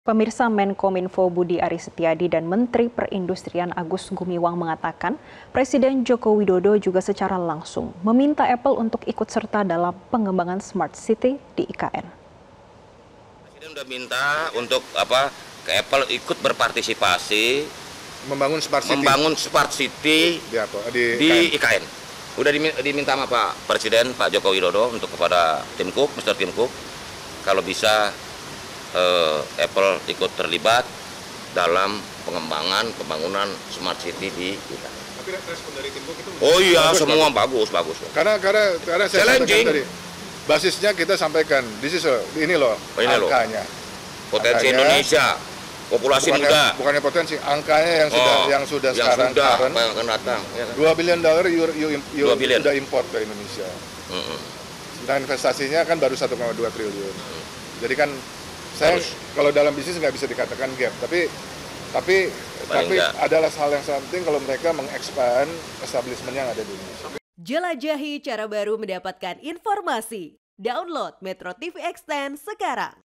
Pemirsa Menkominfo Budi Aris Setiadi dan Menteri Perindustrian Agus Gumiwang mengatakan Presiden Joko Widodo juga secara langsung meminta Apple untuk ikut serta dalam pengembangan Smart City di IKN. Presiden sudah minta untuk ke Apple ikut berpartisipasi membangun Smart City di IKN. Udah diminta sama Pak Presiden, Pak Joko Widodo untuk kepada Tim Cook, Mr. Tim Cook, kalau bisa Apple ikut terlibat dalam pembangunan Smart City di IKN. Tapi respon dari Tim Cook itu semua bagus. Karena saya sampaikan tadi, basisnya kita sampaikan, ini loh angkanya. Potensi Indonesia, populasi muda. Bukannya potensi, angkanya yang sudah sekarang akan datang. Ya kan? $2 billion sudah import ke Indonesia. Dan investasinya kan baru 1,2 triliun. Jadi kan kalau dalam bisnis nggak bisa dikatakan gap, tapi adalah hal yang penting kalau mereka mengekspand establishment yang ada di Indonesia. Jelajahi cara baru mendapatkan informasi. Download Metro TV Extend sekarang.